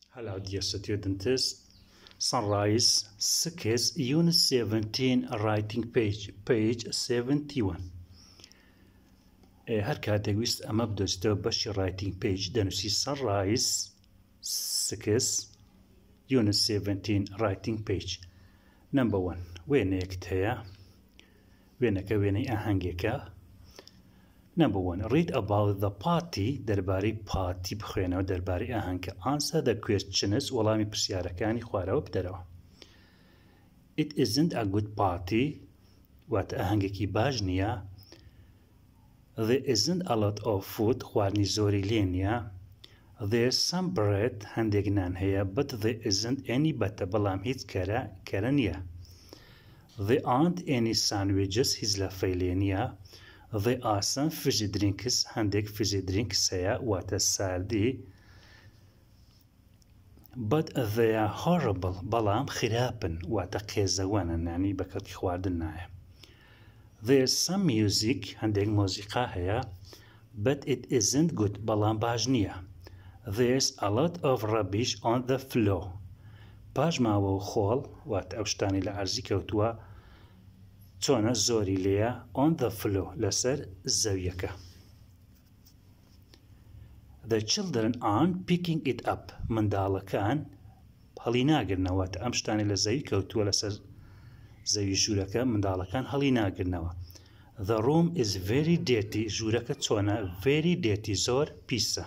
Hello, dear students. Sunrise 6, Unit 17, writing page 71. هر کاتێک ویست ئەمە بدۆستەوە بەشی writing page دەنووسی Sunrise 6, Unit 17, writing page. Number 1. وێنەیەکت هەیە. وێنەکە وێنەی ئاهەنگێکە. Number 1. Read about the party. دەربارەی پارتی بخوێنەوە دەربارەی ئاهەنگە. Answer the questions. وەڵامی پرسیارەکانی خوارەوە بدەرەوە. It isn't a good party. واتە ئاهەنگێکی باش نییە. There isn't a lot of food. خواردنی زۆری لێ نییە. There's some bread. هەندێک نان هەیە. But there isn't any butter. بەڵام هیچ کەرە نییە. There aren't any sandwiches. هیچ لەفەی لێ نییە. There are some fizzy drinks. هەندێک fizzy drinks هەیە واتە ساردی. But they are horrible. بەڵام خراپن واتە قێزەوانن یعنی بەکەڵکی خواردن نایە. There's some music. هەندێک مۆزیقا هەیە. But it isn't good. بەڵام باش نییە. There's a lot of rubbish on the floor. پاش ماوە و خۆڵ واتە ئەو شتانی لە عەرزی کەوتووە چۆنە زۆری لێیە on the floor لەسەر زەویەکە. The children aren't picking it up. منداڵەکان هەڵی ناگرنەوە ئەم شتانی لە زەوی کەوتووە لەسەر زەوی ژوورەکە منداڵەکان هەڵی ناگرنەوە. The room is very dirty. ژوورەکە چۆنە very dirty زۆر پیسە.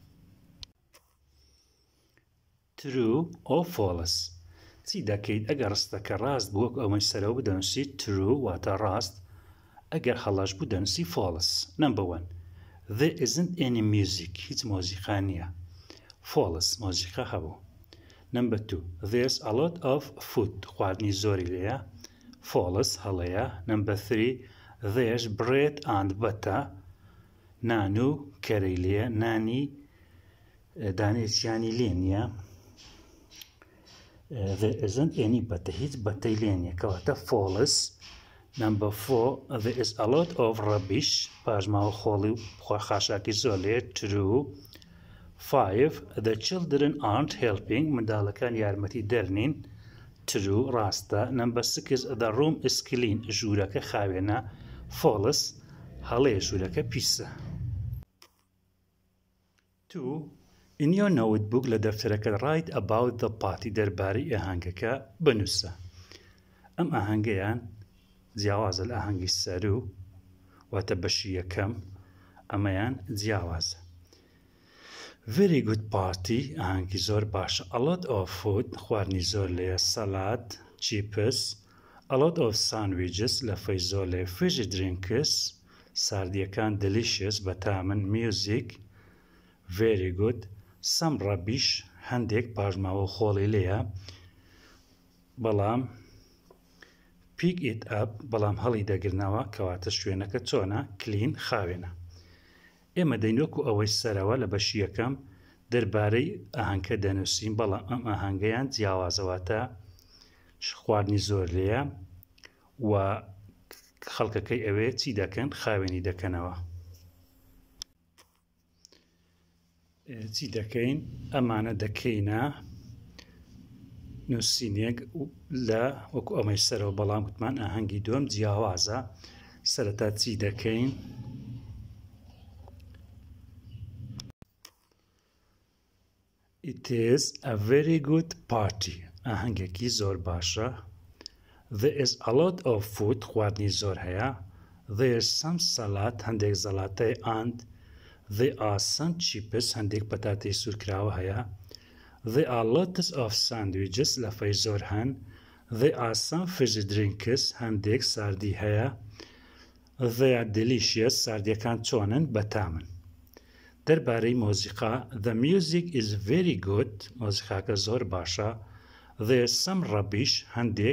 True or false. چی دەکەیت ئەگەر ڕستەکە ڕاست بووە ئەوەی سەرەوە بدەنووسی true واتە ڕاست ئەگەر هەڵەش بوو دەنووسی false. Number 1. There isn't any music. هیچ مۆزیقا نییە. False. مۆزیقا هەبوو. Number 2. There's a lot of food. خواردنی زۆری لێیە. False. هەڵەیە. Number 3. There's bread and butter. نان و کەرەی لێیە. نانی دانێچیانی لێ نییە. There isn't any butter. هیچ بەتەی لێ نییە کەواتە false. Number 4. There is a lot of rubbish. پاژماوە خۆڵی و خاشاکی زۆر لێ. True. 5. The children aren't helping. منداڵەکان یارمەتی دەرنین. True. ڕاستە. Number 6. The room is clean. ژوورەکە خاوێنە. False. هەڵەیە ژوورەکە پیسە. 2. In your notebook لە دەفتەرەکە write about the party دەربارەی ئاهەنگەکە بنووسە. ئەم ئاهەنگەیان جیاوازە لە ئاهەنگی سەر و واتە بەشی یەکەم ئەمەیان جیاوازە. Very good party ئاهەنگی زۆر باشە. A lot of food خواردنی زۆر لێیە. Salad, chips, a lot of sandwiches لەفەی زۆر لێ. Fizzy drinks ساردیەکان delicious بەتامن. Music very good. Some rubbish هەندێک پاژماوە خۆڵی لێیە بەڵام pick it up بەڵام هەڵی دەگرنەوە کەواتە شوێنەکە چۆنە clean خاوێنە. ئێمە دەینوەکو ئەوەی سەرەوە لە بەشی یەکەم دەربارەی ئاهەنگە دەنووسین بەڵام ئەم ئاهەنگەیان جیاوازەواتە خواردنی زۆر لێیە و خەڵکەکەی ئەوێ چی دەکەن خاوێنی دەکەنەوە. چی دەکەین ئەمانە دەکەینە نووسینێک لە وەکو ئەمەی سەرەوە بەڵام گوتمان ئاهەنگی دووەم جیاوازە. سەرەتا چی دەکەین It is a very good party. ئاهەنگێکی زۆر باشە. There is a lot of food. خواردنی زۆر هەیە. There's some salad. هەندێک زەڵاتەی and There are some chips. هەندێک پەتاتەی سوورکراوە هەیە. There are lots of sandwiches. لەفەی زۆر هەن. There are some fizzy drinks. هەندێک ساردی هەیە. They are delicious. ساردیەکان چۆنن بەتامن. دەربارەی مۆزیقا The music is very good. مۆزیقاکە زۆر باشە. There's some rubbish. هەندێک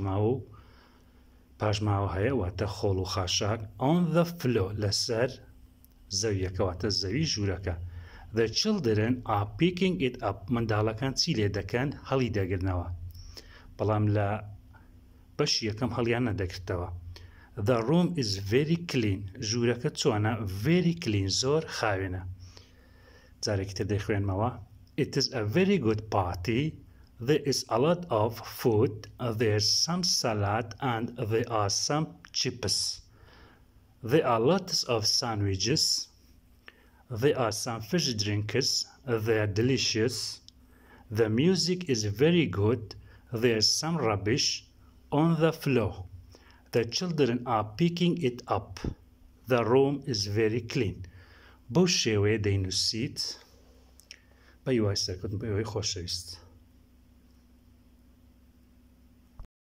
پاژماوە هەیە واتە خۆڵ و خاشاک. On the floor لەسەر زەویەکەواتە زەوی ژوورەکە. The children are picking it up. منداڵەکان چی لێ دەکەن هەڵی دەگرنەوە بەڵام لە بەشی یەکەم هەڵیان نەدەگرتەوە. The room is very clean. ژوورەکە چۆنە very clean زۆر خاوێنە. جارێکی تر دەیخوێنمەوە It is a very good party. There is a lot of food. There's some salad and there are some chips. There are lots of sandwiches. There are some fish drinks. They are delicious. The music is very good. There's some rubbish on the floor. The children are picking it up. The room is very clean. بەو شێوەیە دەینووسیت بە هیوای سەرکەوتن بە ئێوەی خۆشەویست.